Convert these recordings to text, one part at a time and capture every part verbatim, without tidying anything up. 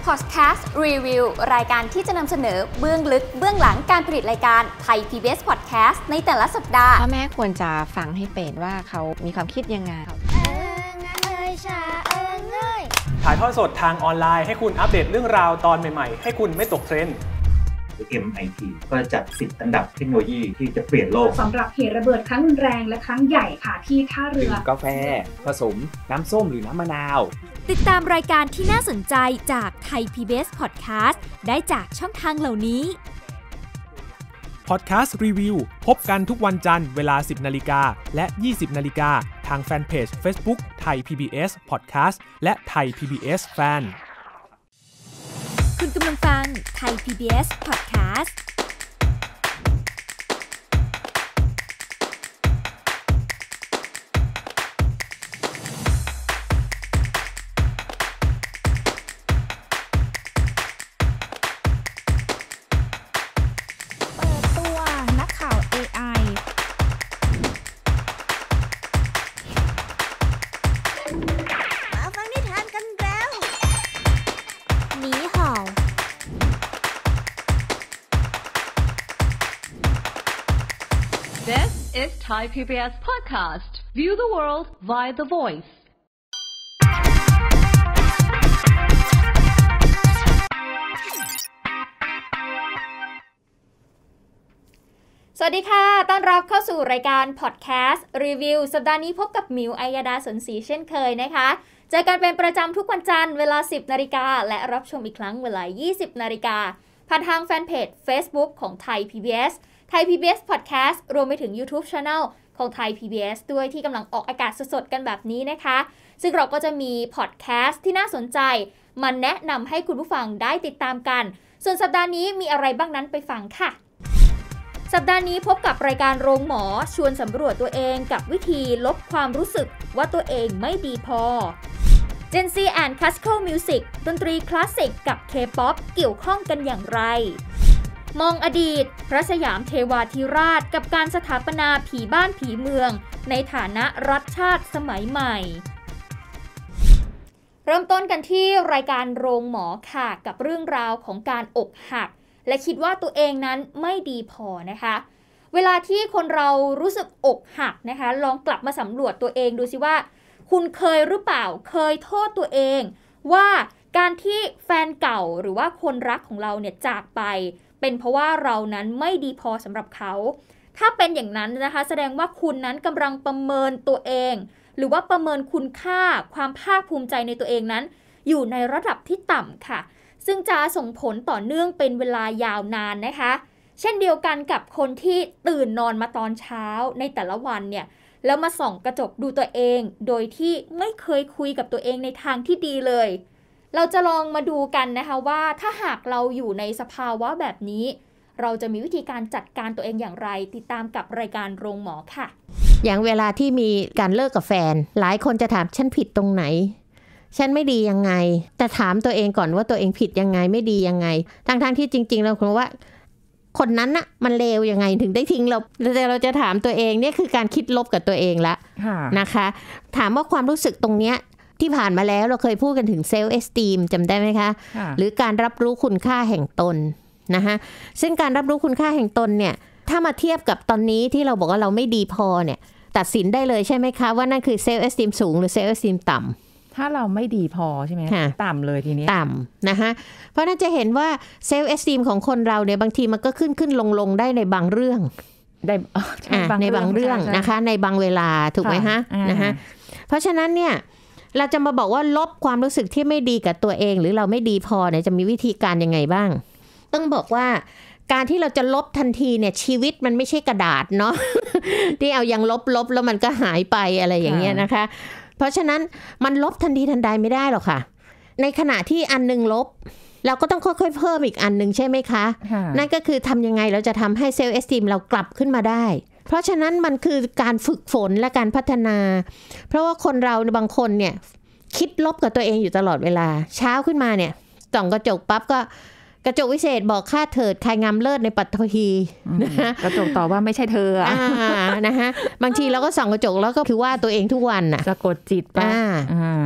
Podcast Review รายการที่จะนำเสนอเบื้องลึกเบื้องหลังการผลิตรายการไทย พี บี เอส Podcast ในแต่ละสัปดาห์พ่อแม่ควรจะฟังให้เป็นว่าเขามีความคิดยังไงถ่ายทอดสดทางออนไลน์ให้คุณอัปเดตเรื่องราวตอนใหม่ๆให้คุณไม่ตกเทรนด์เอ็ม ไอ ที ก็จัดสิบอันดับเทคโนโลยีที่จะเปลี่ยนโลกสำหรับเหตุระเบิดครั้งรุนแรงและครั้งใหญ่ค่ะที่ท่าเรือกาแฟผสมน้ำส้มหรือน้ำมะนาวติดตามรายการที่น่าสนใจจากไทย พี บี เอส Podcast ได้จากช่องทางเหล่านี้ Podcast Review พบกันทุกวันจันทร์เวลา สิบนาฬิกา และ ยี่สิบนาฬิกาทางแฟนเพจ Facebook ไทย พี บี เอส Podcast และไทย พี บี เอส Fan คุณกำลังฟังไทย พี บี เอส Podcast This is Thai พี บี เอส Podcast. View the world via the voice. สวัสดีค่ะต้อนรับเข้าสู่รายการ Podcast Review สัปดาห์นี้พบกับมิวอัยดาสนศรีเช่นเคยนะคะเจอกันเป็นประจำทุกวันจันทร์เวลา สิบนาฬิกาและรับชมอีกครั้งเวลา ยี่สิบนาฬิกาผ่านทางแฟนเพจ Facebook ของไทย พี บี เอสไทย พี บี เอส Podcast รวมไปถึง YouTube Channel ของไทย พี บี เอส ด้วยที่กำลังออกอากาศสดๆกันแบบนี้นะคะซึ่งเราก็จะมี Podcast ที่น่าสนใจมาแนะนำให้คุณผู้ฟังได้ติดตามกันส่วนสัปดาห์นี้มีอะไรบ้างนั้นไปฟังค่ะสัปดาห์นี้พบกับรายการโรงหมอชวนสำรวจตัวเองกับวิธีลบความรู้สึกว่าตัวเองไม่ดีพอ Gen Z and Classical Music ดนตรีคลาสสิกกับ K-pop เกี่ยวข้องกันอย่างไรมองอดีตพระสยามเทวาธิราชกับการสถาปนาผีบ้านผีเมืองในฐานะรัฐชาติสมัยใหม่เริ่มต้นกันที่รายการโรงหมอค่ะกับเรื่องราวของการอกหักและคิดว่าตัวเองนั้นไม่ดีพอนะคะเวลาที่คนเรารู้สึกอกหักนะคะลองกลับมาสำรวจตัวเองดูสิว่าคุณเคยหรือเปล่าเคยโทษตัวเองว่าการที่แฟนเก่าหรือว่าคนรักของเราเนี่ยจากไปเป็นเพราะว่าเรานั้นไม่ดีพอสำหรับเขาถ้าเป็นอย่างนั้นนะคะแสดงว่าคุณนั้นกำลังประเมินตัวเองหรือว่าประเมินคุณค่าความภาคภูมิใจในตัวเองนั้นอยู่ในระดับที่ต่ำค่ะซึ่งจะส่งผลต่อเนื่องเป็นเวลายาวนานนะคะเช่นเดียวกันกับคนที่ตื่นนอนมาตอนเช้าในแต่ละวันเนี่ยแล้วมาส่องกระจกดูตัวเองโดยที่ไม่เคยคุยกับตัวเองในทางที่ดีเลยเราจะลองมาดูกันนะคะว่าถ้าหากเราอยู่ในสภาวะแบบนี้เราจะมีวิธีการจัดการตัวเองอย่างไรติดตามกับรายการโรงหมอค่ะอย่างเวลาที่มีการเลิกกับแฟนหลายคนจะถามฉันผิดตรงไหนฉันไม่ดียังไงแต่ถามตัวเองก่อนว่าตัวเองผิดยังไงไม่ดียังไงทั้งๆที่จริงๆเราคิดว่าคนนั้นน่ะมันเลวยังไงถึงได้ทิ้งเราแต่เราจะถามตัวเองเนี่ยคือการคิดลบกับตัวเองละนะคะถามว่าความรู้สึกตรงเนี้ยที่ผ่านมาแล้วเราเคยพูดกันถึงเซลฟ์เอสตีมจำได้ไหมคะหรือการรับรู้คุณค่าแห่งตนนะคะซึ่งการรับรู้คุณค่าแห่งตนเนี่ยถ้ามาเทียบกับตอนนี้ที่เราบอกว่าเราไม่ดีพอเนี่ยตัดสินได้เลยใช่ไหมคะว่านั่นคือเซลฟ์เอสตีมสูงหรือเซลฟ์เอสตีมต่ำถ้าเราไม่ดีพอใช่ไหมต่ำเลยทีนี้ต่ำนะคะเพราะน่าจะเห็นว่าเซลฟ์เอสตีมของคนเราเนี่ยบางทีมันก็ขึ้นขึ้นลงลงได้ในบางเรื่องได้ในบางเรื่องนะคะในบางเวลาถูกไหมคะนะคะเพราะฉะนั้นเนี่ยเราจะมาบอกว่าลบความรู้สึกที่ไม่ดีกับตัวเองหรือเราไม่ดีพอเนี่ยจะมีวิธีการยังไงบ้างต้องบอกว่าการที่เราจะลบทันทีเนี่ยชีวิตมันไม่ใช่กระดาษเนาะ ที่เอายังลบลบแล้วมันก็หายไปอะไรอย่างเงี้ยนะคะเพราะฉะนั้นมันลบทันทีทันใดไม่ได้หรอกค่ะในขณะที่อันนึงลบเราก็ต้องค่อยๆเพิ่มอีกอันนึงใช่ไหมคะนั่นก็คือทำยังไงเราจะทำให้เซลฟ์เอสติมเรากลับขึ้นมาได้เพราะฉะนั้นมันคือการฝึกฝนและการพัฒนาเพราะว่าคนเราบางคนเนี่ยคิดลบกับตัวเองอยู่ตลอดเวลาเช้าขึ้นมาเนี่ยส่องกระจกปั๊บก็กระจกวิเศษบอกข้าเถิดใครงามเลิศในปัตภีนะคะกระจกตอบว่าไม่ใช่เธออ่านะคะบางทีเราก็ส่องกระจกแล้วก็คือว่าตัวเองทุกวันน่ะสะกดจิตป่ะ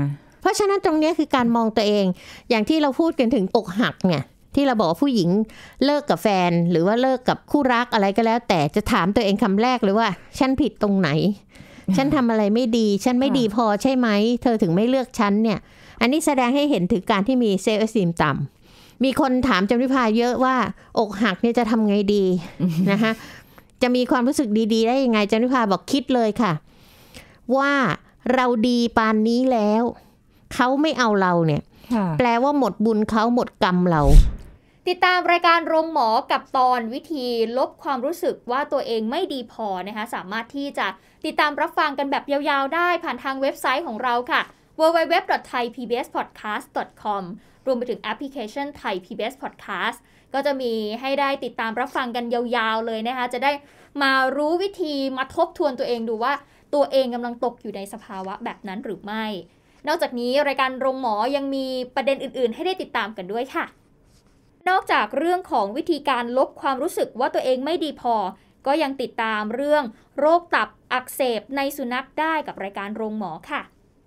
เพราะฉะนั้นตรงนี้คือการมองตัวเองอย่างที่เราพูดกันถึงอกหักไงที่เราบอกว่าผู้หญิงเลิกกับแฟนหรือว่าเลิกกับคู่รักอะไรก็แล้วแต่จะถามตัวเองคำแรกเลยว่าฉันผิดตรงไหนฉันทำอะไรไม่ดีฉันไม่ดีพอใช่ไหมเธอถึงไม่เลือกฉันเนี่ยอันนี้แสดงให้เห็นถึงการที่มีเซลฟ์เอสตีมต่ำมีคนถามจำนิพาเยอะว่าอกหักเนี่ยจะทำไงดี นะคะจะมีความรู้สึกดีๆได้ยังไงจำนิพาบอกคิดเลยค่ะว่าเราดีปานนี้แล้วเขาไม่เอาเราเนี่ยแปลว่าหมดบุญเขาหมดกรรมเราติดตามรายการโรงหมอกับตอนวิธีลบความรู้สึกว่าตัวเองไม่ดีพอนะคะสามารถที่จะติดตามรับฟังกันแบบยาวๆได้ผ่านทางเว็บไซต์ของเราค่ะ ดับเบิลยู ดับเบิลยู ดับเบิลยู ดอท ไทย พี บี เอส พอดแคสต์ ดอท คอม รวมไปถึงแอปพลิเคชัน Thai พี บี เอส Podcast ก็จะมีให้ได้ติดตามรับฟังกันยาวๆเลยนะคะจะได้มารู้วิธีมาทบทวนตัวเองดูว่าตัวเองกำลังตกอยู่ในสภาวะแบบนั้นหรือไม่นอกจากนี้รายการโรงหมอยังมีประเด็นอื่นๆให้ได้ติดตามกันด้วยค่ะนอกจากเรื่องของวิธีการลบความรู้สึกว่าตัวเองไม่ดีพอก็ยังติดตามเรื่องโรคตับอักเสบในสุนัขได้กับรายการโรงหมอค่ะ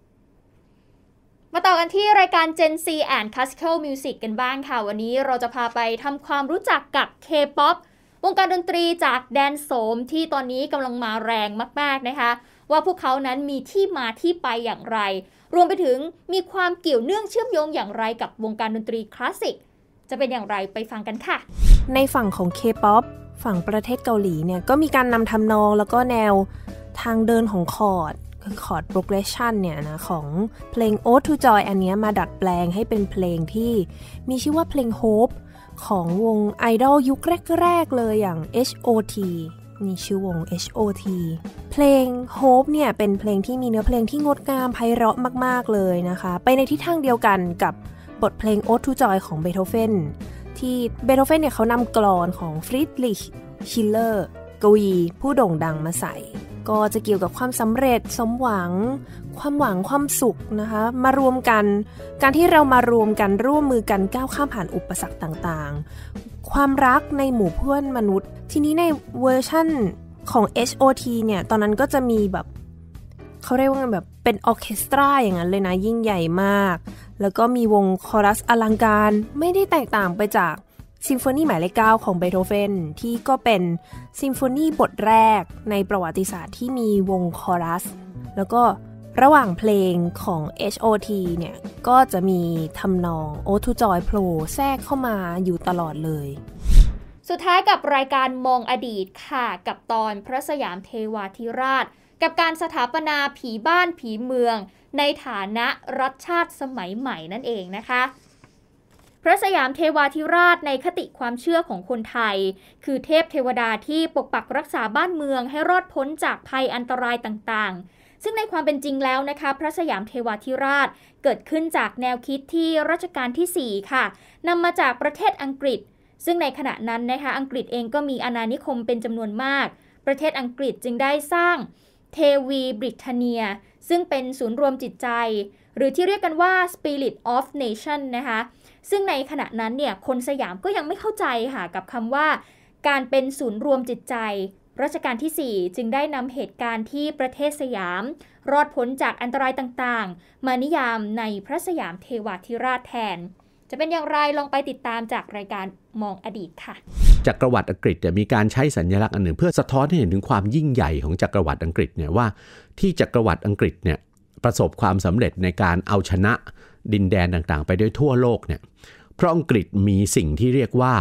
มาต่อกันที่รายการ Gen Z and Classical Music กันบ้างค่ะวันนี้เราจะพาไปทำความรู้จักกับ K-pop วงการดนตรีจากแดนโสมที่ตอนนี้กำลังมาแรงมากๆนะคะว่าพวกเขานั้นมีที่มาที่ไปอย่างไรรวมไปถึงมีความเกี่ยวเนื่องเชื่อมโยงอย่างไรกับวงการดนตรีคลาสสิกจะเป็นอย่างไรไปฟังกันค่ะในฝั่งของ K-pop ฝั่งประเทศเกาหลีเนี่ยก็มีการนำทำนองแล้วก็แนวทางเดินของคอร์ดคือคอร์ด progression เนี่ยนะของเพลง Ode to Joy อันนี้มาดัดแปลงให้เป็นเพลงที่มีชื่อว่าเพลง Hope ของวงไอดอลยุคแรกๆเลยอย่าง เอช โอ ที นี่ชื่อวง เอช โอ ที เพลง Hope เนี่ยเป็นเพลงที่มีเนื้อเพลงที่งดงามไพเราะมากๆเลยนะคะไปในทิศทางเดียวกันกับบทเพลง Ode to Joy ของเบโธเฟนที่เบโธเฟนเนี่ยเขานำกลอนของฟริดริชชิลเลอร์กวีผู้โด่งดังมาใส่ก็จะเกี่ยวกับความสำเร็จสมหวังความหวังความสุขนะคะมารวมกันการที่เรามารวมกันร่วมมือกันก้าวข้ามผ่านอุปสรรคต่างๆความรักในหมู่เพื่อนมนุษย์ทีนี้ในเวอร์ชั่นของ เอช โอ ที เนี่ยตอนนั้นก็จะมีแบบเขาเรียกว่าแบบเป็นออร์เคสตราอย่างนั้นเลยนะยิ่งใหญ่มากแล้วก็มีวงคอรัสอลังการไม่ได้แตกต่างไปจากซิมโฟนีหมายเลขเก้าของเบโธเฟนที่ก็เป็นซิมโฟนีบทแรกในประวัติศาสตร์ที่มีวงคอรัสแล้วก็ระหว่างเพลงของ เอช โอ ที เนี่ยก็จะมีทำนอง Ode to Joy โผล่แทรกเข้ามาอยู่ตลอดเลยสุดท้ายกับรายการมองอดีตค่ะกับตอนพระสยามเทวาธิราชกับการสถาปนาผีบ้านผีเมืองในฐานะรัฐชาติสมัยใหม่นั่นเองนะคะพระสยามเทวาธิราชในคติความเชื่อของคนไทยคือเทพเทวดาที่ปกปักรักษาบ้านเมืองให้รอดพ้นจากภัยอันตรายต่างๆซึ่งในความเป็นจริงแล้วนะคะพระสยามเทวาธิราชเกิดขึ้นจากแนวคิดที่รัชกาลที่สี่ค่ะนำมาจากประเทศอังกฤษซึ่งในขณะนั้นนะคะอังกฤษเองก็มีอาณานิคมเป็นจำนวนมากประเทศอังกฤษจึงได้สร้างเทวีบริเทเนียซึ่งเป็นศูนย์รวมจิตใจหรือที่เรียกกันว่า Spirit of Nation นะคะซึ่งในขณะนั้นเนี่ยคนสยามก็ยังไม่เข้าใจค่ะกับคำว่าการเป็นศูนย์รวมจิตใจรัชกาลที่สี่จึงได้นำเหตุการณ์ที่ประเทศสยามรอดพ้นจากอันตรายต่างๆมานิยามในพระสยามเทวาธิราชแทนจะเป็นอย่างไรลองไปติดตามจากรายการมองอดีตค่ะจักรวรรดิอังกฤษจะมีการใช้สัญลักษณ์อันหนึ่งเพื่อสะท้อนให้เห็นถึงความยิ่งใหญ่ของจักรวรรดิอังกฤษเนี่ยว่าที่จักรวรรดิอังกฤษเนี่ยประสบความสำเร็จในการเอาชนะดินแดนต่างๆไปด้วยทั่วโลกเนี่ยเพราะอังกฤษมีสิ่งที่เรียกว่า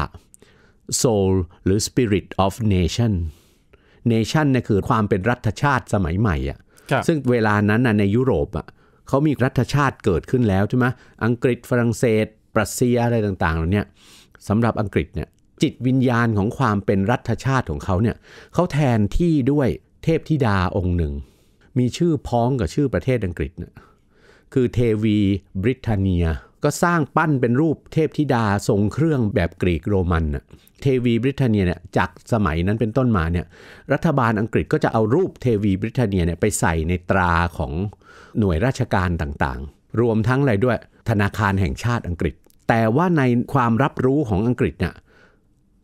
soul หรือ spirit of nation nation เนี่ยคือความเป็นรัฐชาติสมัยใหม่อ่ะซึ่งเวลานั้นในยุโรปอ่ะเขามีรัฐชาติเกิดขึ้นแล้วใช่ไหมอังกฤษฝรั่งเศสรัสเซียอะไรต่างๆเหล่านี้สำหรับอังกฤษเนี่ยจิตวิญญาณของความเป็นรัฐชาติของเขาเนี่ยเขาแทนที่ด้วยเทพธิดาองค์หนึ่งมีชื่อพ้องกับชื่อประเทศอังกฤษเนี่ยคือเทวีบริเทเนียก็สร้างปั้นเป็นรูปเทพธิดาทรงเครื่องแบบกรีกโรมันน่ะเทวีบริเทเนียเนี่ยจากสมัยนั้นเป็นต้นมาเนี่ยรัฐบาลอังกฤษก็จะเอารูปเทวีบริเทเนียเนี่ยไปใส่ในตราของหน่วยราชการต่างๆรวมทั้งอะไรด้วยธนาคารแห่งชาติอังกฤษแต่ว่าในความรับรู้ของอังกฤษเนี่ย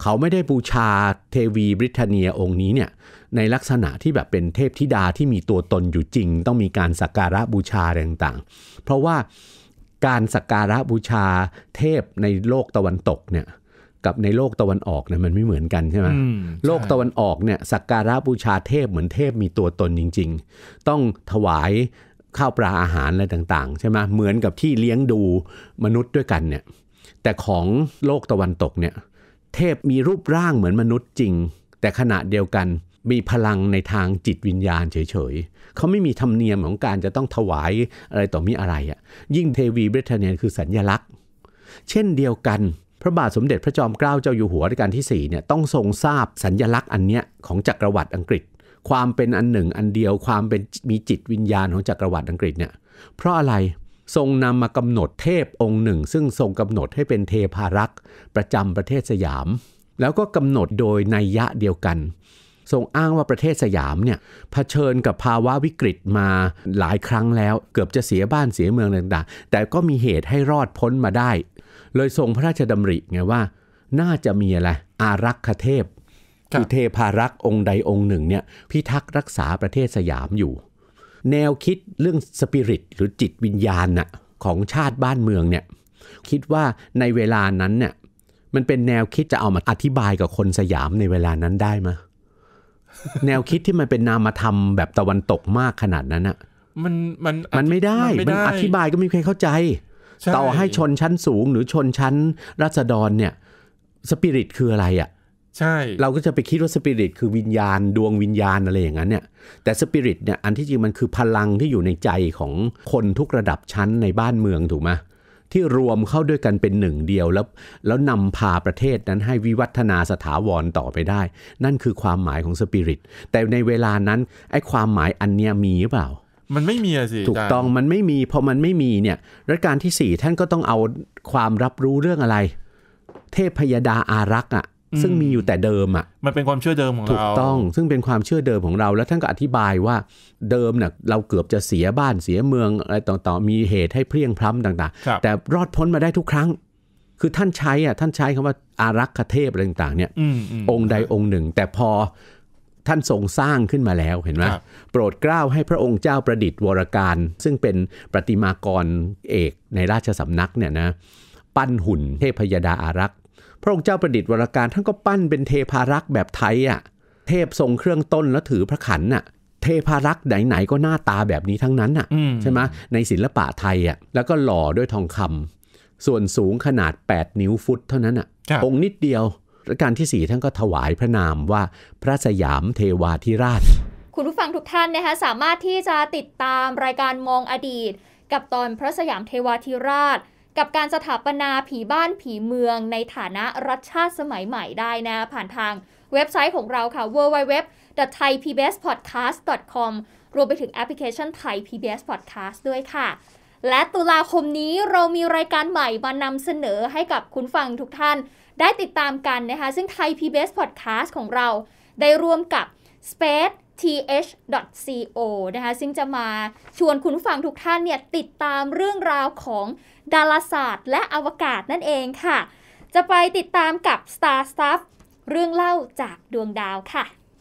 เขาไม่ได้บูชาเทวีบริเทเนียองค์นี้เนี่ยในลักษณะที่แบบเป็นเทพธิดาที่มีตัวตนอยู่จริงต้องมีการสักการะบูชาอะไรต่างๆเพราะว่าการสักการะบูชาเทพในโลกตะวันตกเนี่ยกับในโลกตะวันออกเนี่ยมันไม่เหมือนกันใช่ไหมโลกตะวันออกเนี่ยสักการะบูชาเทพเหมือนเทพมีตัวตนจริงๆต้องถวายข้าวปลาอาหารอะไรต่างๆใช่ไหมเหมือนกับที่เลี้ยงดูมนุษย์ด้วยกันเนี่ยแต่ของโลกตะวันตกเนี่ยเทพมีรูปร่างเหมือนมนุษย์จริงแต่ขณะเดียวกันมีพลังในทางจิตวิญญาณเฉยๆเขาไม่มีธรรมเนียมของการจะต้องถวายอะไรต่อมีอะไรอ่ะยิ่งเทวีบริเทเนียคือสัญลักษณ์เช่นเดียวกันพระบาทสมเด็จพระจอมเกล้าเจ้าอยู่หัวรัชกาลที่สี่เนี่ยต้องทรงทราบสัญลักษณ์อันเนี้ยของจักรวรรดิอังกฤษความเป็นอันหนึ่งอันเดียวความเป็นมีจิตวิญญาณของจักรวรรดิอังกฤษเนี่ยเพราะอะไรทรงนำมากำหนดเทพองค์หนึ่งซึ่งทรงกำหนดให้เป็นเทพารักษ์ประจำประเทศสยามแล้วก็กำหนดโดยนัยยะเดียวกันทรงอ้างว่าประเทศสยามเนี่ยเผชิญกับภาวะวิกฤตมาหลายครั้งแล้วเกือบจะเสียบ้านเสียเมืองต่างๆแต่ก็มีเหตุให้รอดพ้นมาได้เลยทรงพระราชดำริไงว่าน่าจะมีอะไรอารักขเทพคือเทพารักษ์องค์ใดองค์หนึ่งเนี่ยพิทักษ์รักษาประเทศสยามอยู่แนวคิดเรื่องสปิริตหรือจิตวิญญาณน่ะของชาติบ้านเมืองเนี่ยคิดว่าในเวลานั้นเนี่ยมันเป็นแนวคิดจะเอามาอธิบายกับคนสยามในเวลานั้นได้ไหม แนวคิดที่มันเป็นนามธรรมแบบตะวันตกมากขนาดนั้นอ่ะมันมันมันไม่ได้มันอธิบายก็ไม่มีใครเข้าใจต่อให้ชนชั้นสูงหรือชนชั้นราษฎรเนี่ยสปิริตคืออะไรอ่ะใช่เราก็จะไปคิดว่าสปิริตคือวิญญาณดวงวิญญาณอะไรอย่างนั้นเนี่ยแต่สปิริตเนี่ยอันที่จริงมันคือพลังที่อยู่ในใจของคนทุกระดับชั้นในบ้านเมืองถูกไหมที่รวมเข้าด้วยกันเป็นหนึ่งเดียวแล้วแล้วนำพาประเทศนั้นให้วิวัฒนาสถาวรต่อไปได้นั่นคือความหมายของสปิริตแต่ในเวลานั้นไอ้ความหมายอันเนี้ยมีหรือเปล่ามันไม่มีสิถูกต้องมันไม่มีพอมันไม่มีเนี่ยรัชกาลที่สี่ท่านก็ต้องเอาความรับรู้เรื่องอะไรเทพพยดาอารักษ์อ่ะซึ่งมีอยู่แต่เดิมอ่ะมันเป็นความเชื่อเดิมของเราถูกต้องซึ่งเป็นความเชื่อเดิมของเราแล้วท่านก็อธิบายว่าเดิมเนี่ยเราเกือบจะเสียบ้านเสียเมืองอะไรต่างๆมีเหตุให้เพลียงพล้ำต่างๆแต่รอดพ้นมาได้ทุกครั้งคือท่านใช้อ่ะท่านใช้คำว่าอารักขเทพอะไรต่างๆเนี่ยองค์ใดองค์หนึ่งแต่พอท่านทรงสร้างขึ้นมาแล้วเห็นไหมโปรดเกล้าให้พระองค์เจ้าประดิษฐ์วรการซึ่งเป็นประติมากรเอกในราชสำนักเนี่ยนะปั้นหุ่นเทพพยดาอารักษ์พระองค์เจ้าประดิษฐ์วรการท่านก็ปั้นเป็นเทพารักษ์แบบไทยอ่ะเทพทรงเครื่องต้นแล้วถือพระขันน่ะเทพารักษ์ไหนๆก็หน้าตาแบบนี้ทั้งนั้นน่ะใช่ไหมในศิลปะไทยอ่ะแล้วก็หล่อด้วยทองคำส่วนสูงขนาดแปดนิ้วฟุตเท่านั้นอ่ะองค์นิดเดียวรัชกาลที่สี่ท่านก็ถวายพระนามว่าพระสยามเทวาธิราชคุณผู้ฟังทุกท่านนะคะสามารถที่จะติดตามรายการมองอดีตกับตอนพระสยามเทวาธิราชกับการสถาปนาผีบ้านผีเมืองในฐานะรัฐชาติสมัยใหม่ได้นะผ่านทางเว็บไซต์ของเราค่ะ ดับเบิลยู ดับเบิลยู ดับเบิลยู ดอท ไทย พี บี เอส พอดแคสต์ ดอท คอม รวมไปถึงแอปพลิเคชัน Thai พี บี เอส Podcast ด้วยค่ะและตุลาคมนี้เรามีรายการใหม่มานำเสนอให้กับคุณฟังทุกท่านได้ติดตามกันนะคะซึ่ง Thai พี บี เอส Podcast ของเราได้ร่วมกับ Space ที เอช ดอท ซี โอ นะคะซึ่งจะมาชวนคุณผู้ฟังทุกท่านเนี่ยติดตามเรื่องราวของดาราศาสตร์และอวกาศนั่นเองค่ะจะไปติดตามกับ Star Stuff เรื่องเล่าจากดวงดาวค่ะ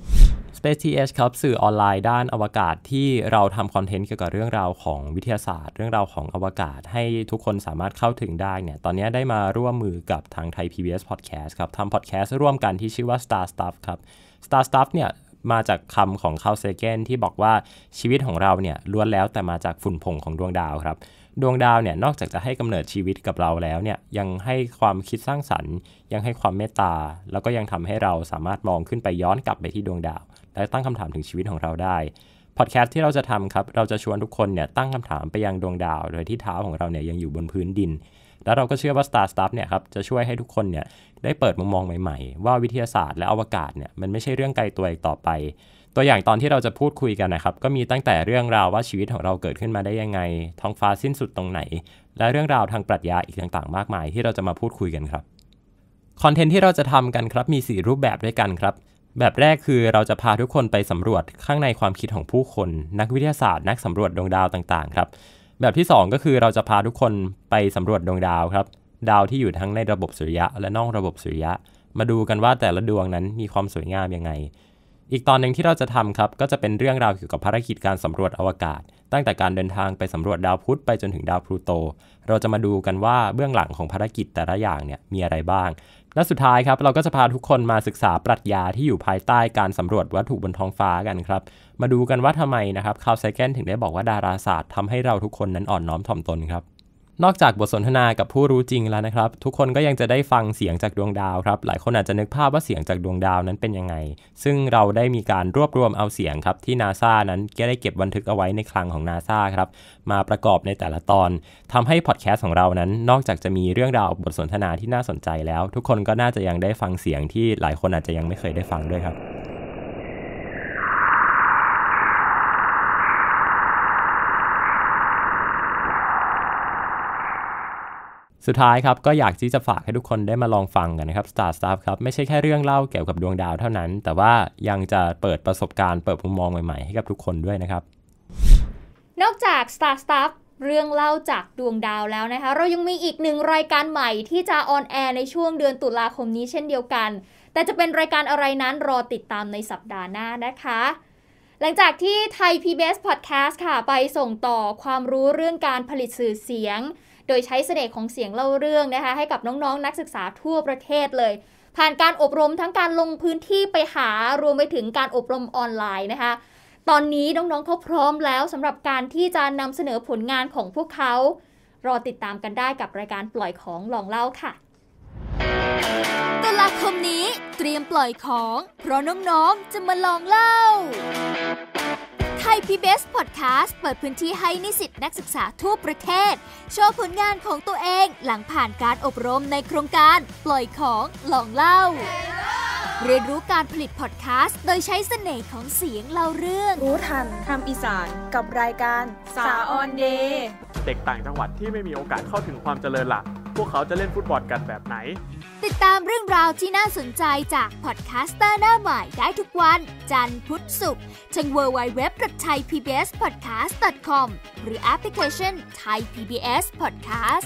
Space ที เอช ครับสื่อออนไลน์ด้านอวกาศที่เราทำคอนเทนต์เกี่ยวกับเรื่องราวของวิทยาศาสตร์เรื่องราวของอวกาศให้ทุกคนสามารถเข้าถึงได้เนี่ยตอนนี้ได้มาร่วมมือกับทาง Thai พี บี เอส Podcast ครับทำ podcast ร่วมกันที่ชื่อว่า Star Stuff ครับ Star Stuff เนี่ยมาจากคำของคาร์ล เซแกนที่บอกว่าชีวิตของเราเนี่ยล้วนแล้วแต่มาจากฝุ่นผงของดวงดาวครับดวงดาวเนี่ยนอกจากจะให้กำเนิดชีวิตกับเราแล้วเนี่ยยังให้ความคิดสร้างสรรค์ยังให้ความเมตตาแล้วก็ยังทำให้เราสามารถมองขึ้นไปย้อนกลับไปที่ดวงดาวและตั้งคำถามถึงชีวิตของเราได้พอดแคสต์ที่เราจะทำครับเราจะชวนทุกคนเนี่ยตั้งคำถามไปยังดวงดาวโดยที่เท้าของเราเนี่ยยังอยู่บนพื้นดินแล้วเราก็เชื่อว่า Star Stuff เนี่ยครับจะช่วยให้ทุกคนเนี่ยได้เปิดมุมมองใหม่ๆว่าวิทยาศาสตร์และอวกาศเนี่ยมันไม่ใช่เรื่องไกลตัวอีกต่อไปตัวอย่างตอนที่เราจะพูดคุยกันนะครับก็มีตั้งแต่เรื่องราวว่าชีวิตของเราเกิดขึ้นมาได้ยังไงท้องฟ้าสิ้นสุดตรงไหนและเรื่องราวทางปรัชญาอีกต่างๆมากมายที่เราจะมาพูดคุยกันครับคอนเทนต์ที่เราจะทำกันครับมีสี่รูปแบบด้วยกันครับแบบแรกคือเราจะพาทุกคนไปสำรวจข้างในความคิดของผู้คนนักวิทยาศาสตร์นักสำรวจดวงดาวต่างๆครับแบบที่สองก็คือเราจะพาทุกคนไปสำรวจดวงดาวครับดาวที่อยู่ทั้งในระบบสุริยะและนอกระบบสุริยะมาดูกันว่าแต่ละดวงนั้นมีความสวยงามยังไงอีกตอนหนึ่งที่เราจะทำครับก็จะเป็นเรื่องราวเกี่ยวกับภารกิจการสำรวจอวกาศตั้งแต่การเดินทางไปสำรวจดาวพุธไปจนถึงดาวพลูโตเราจะมาดูกันว่าเบื้องหลังของภารกิจแต่ละอย่างเนี่ยมีอะไรบ้างและสุดท้ายครับเราก็จะพาทุกคนมาศึกษาปรัชญาที่อยู่ภายใต้การสำรวจวัตถุบนท้องฟ้ากันครับมาดูกันว่าทำไมนะครับคาร์ล แซแกนถึงได้บอกว่าดาราศาสตร์ทำให้เราทุกคนนั้นอ่อนน้อมถ่อมตนครับนอกจากบทสนทนากับผู้รู้จริงแล้วนะครับทุกคนก็ยังจะได้ฟังเสียงจากดวงดาวครับหลายคนอาจจะนึกภาพว่าเสียงจากดวงดาวนั้นเป็นยังไงซึ่งเราได้มีการรวบรวมเอาเสียงครับที่ NASA นั้นก็ได้เก็บบันทึกเอาไว้ในคลังของ NASA ครับมาประกอบในแต่ละตอนทำให้พอดแคสต์ของเรานั้นนอกจากจะมีเรื่องราวบทสนทนาที่น่าสนใจแล้วทุกคนก็น่าจะยังได้ฟังเสียงที่หลายคนอาจจะยังไม่เคยได้ฟังด้วยครับสุดท้ายครับก็อยากที่จะฝากให้ทุกคนได้มาลองฟังกันนะครับ Star Stuff ครับไม่ใช่แค่เรื่องเล่าเกี่ยวกับดวงดาวเท่านั้นแต่ว่ายังจะเปิดประสบการณ์เปิดมุมมองใหม่ๆให้กับทุกคนด้วยนะครับนอกจาก Star Stuff เรื่องเล่าจากดวงดาวแล้วนะคะเรายังมีอีกหนึ่งรายการใหม่ที่จะออนแอร์ในช่วงเดือนตุลาคมนี้เช่นเดียวกันแต่จะเป็นรายการอะไรนั้นรอติดตามในสัปดาห์หน้านะคะหลังจากที่ไทย พี บี เอส Podcast ค่ะไปส่งต่อความรู้เรื่องการผลิตสื่อเสียงโดยใช้เสน่ห์ของเสียงเล่าเรื่องนะคะให้กับน้องๆ นักศึกษาทั่วประเทศเลยผ่านการอบรมทั้งการลงพื้นที่ไปหารวมไปถึงการอบรมออนไลน์นะคะตอนนี้น้องๆเขาพร้อมแล้วสำหรับการที่จะนำเสนอผลงานของพวกเขารอติดตามกันได้กับรายการปล่อยของลองเล่าค่ะตุลาคมนี้เตรียมปล่อยของเพราะน้องๆจะมาลองเล่าไทย พี บี เอส Podcast เปิดพื้นที่ให้นิสิตนักศึกษาทั่วประเทศโชว์ผลงานของตัวเองหลังผ่านการอบรมในโครงการปล่อยของลองเล่า เรียนรู้การผลิตพอดแคสต์โดยใช้เสน่ห์ของเสียงเล่าเรื่องรู้ทันทำอีสานกับรายการสาออนเดย์เด็กต่างจังหวัดที่ไม่มีโอกาสเข้าถึงความเจริญล่ะพวกเขาจะเล่นฟุตบอลกันแบบไหนติดตามเรื่องราวที่น่าสนใจจากพอดแคสเตอร์หน้าใหม่ได้ทุกวันจันทร์พุธศุกร์ทาง ดับเบิลยู ดับเบิลยู ดับเบิลยู ดอท ไทย พี บี เอส พอดแคสต์ ดอท คอม หรือแอปพลิเคชัน Thai พี บี เอส Podcast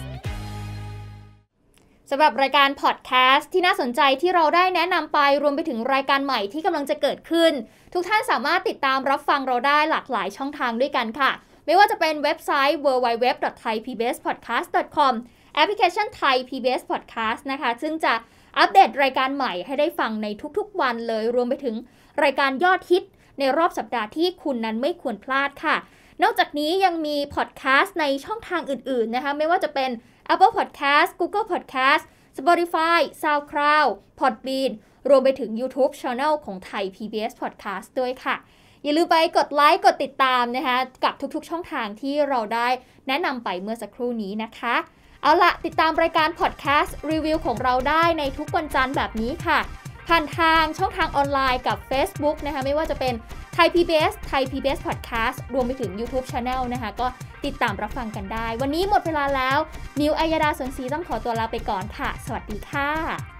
สำหรับรายการพอดแคสต์ที่น่าสนใจที่เราได้แนะนำไปรวมไปถึงรายการใหม่ที่กำลังจะเกิดขึ้นทุกท่านสามารถติดตามรับฟังเราได้หลากหลายช่องทางด้วยกันค่ะไม่ว่าจะเป็นเว็บไซต์ ดับเบิลยู ดับเบิลยู ดับเบิลยู ดอท ไทย พี บี เอส พอดแคสต์ ดอท คอม แอปพลิเคชัน Thai พี บี เอส Podcast นะคะซึ่งจะอัปเดตรายการใหม่ให้ได้ฟังในทุกๆวันเลยรวมไปถึงรายการยอดฮิตในรอบสัปดาห์ที่คุณนั้นไม่ควรพลาดค่ะนอกจากนี้ยังมีพอดแคสต์ในช่องทางอื่นๆนะคะไม่ว่าจะเป็น Apple Podcast Google Podcast Spotify SoundCloud Podbean รวมไปถึง YouTube Channel ของ Thai พี บี เอส Podcast ด้วยค่ะอย่าลืมไปกดไลค์กดติดตามนะคะกับทุกๆช่องทางที่เราได้แนะนำไปเมื่อสักครู่นี้นะคะเอาละติดตามรายการ Podcast รีวิวของเราได้ในทุกวันจันทร์แบบนี้ค่ะผ่านทางช่องทางออนไลน์กับ Facebook นะคะไม่ว่าจะเป็น Thai พี บี เอส Thai พี บี เอส Podcast รวมไปถึง YouTube Channel นะคะก็ติดตามรับฟังกันได้วันนี้หมดเวลาแล้วนิวอัยดาสนศรีต้องขอตัวลาไปก่อนค่ะสวัสดีค่ะ